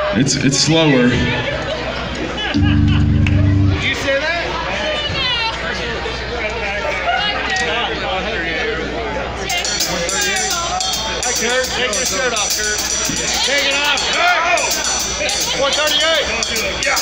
It's slower. Did you say that? Hi, Kurt. Take your shirt off, Kurt. Take it off, Kurt. 138. Don't do it. Yeah.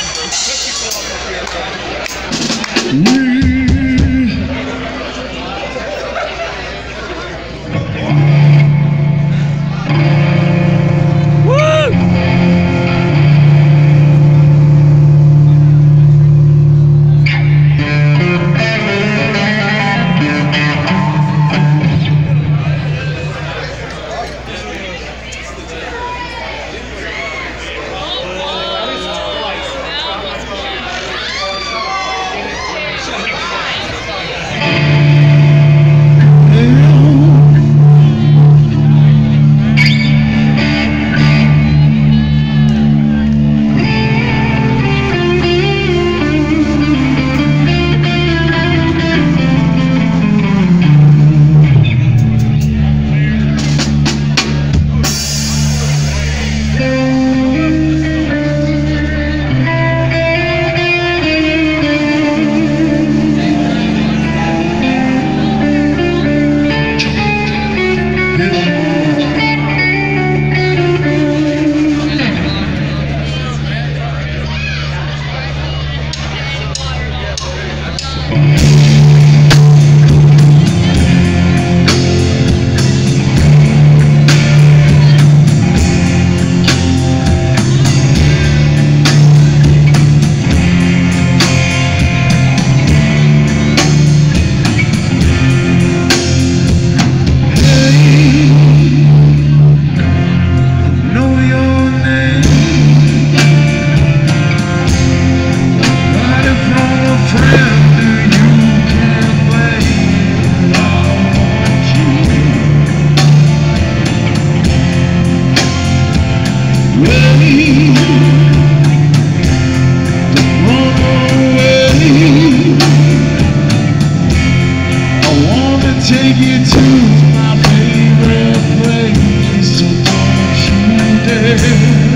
Take you to my favorite place, so don't you dare.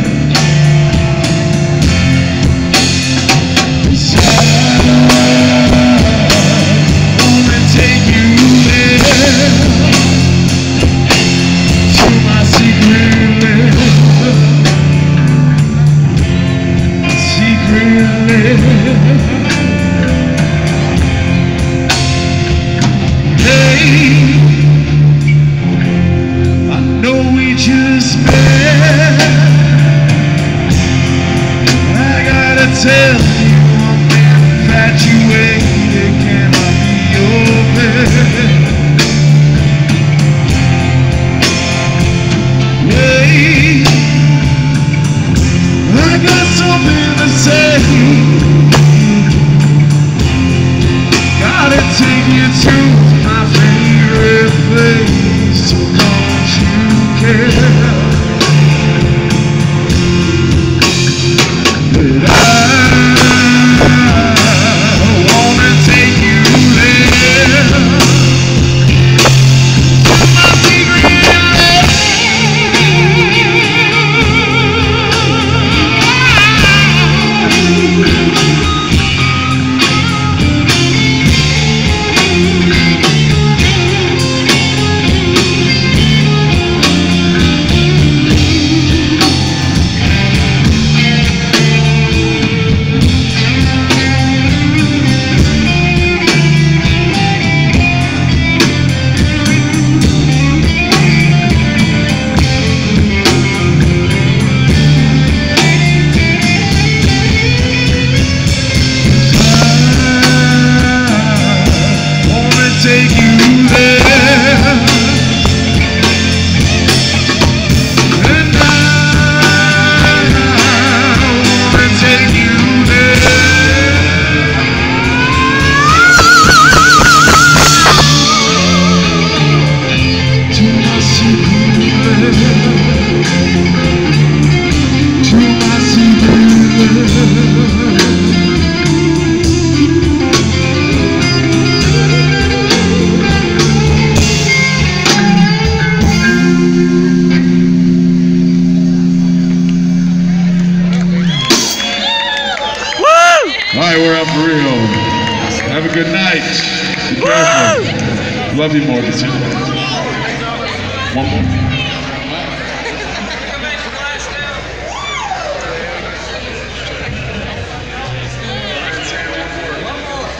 I wanna take you there, to my secret life, I know we just met. I gotta tell you, I'm infatuated. Can I be your man? Wait, I got something to say. Gotta take you to my favorite place, so don't you care? But I wanna take you there, to my secret life. right, we're out for real. Have a good night. Be careful. Love you, Mortensen. One more.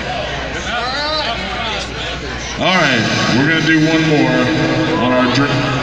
All right, we're going to do one more on our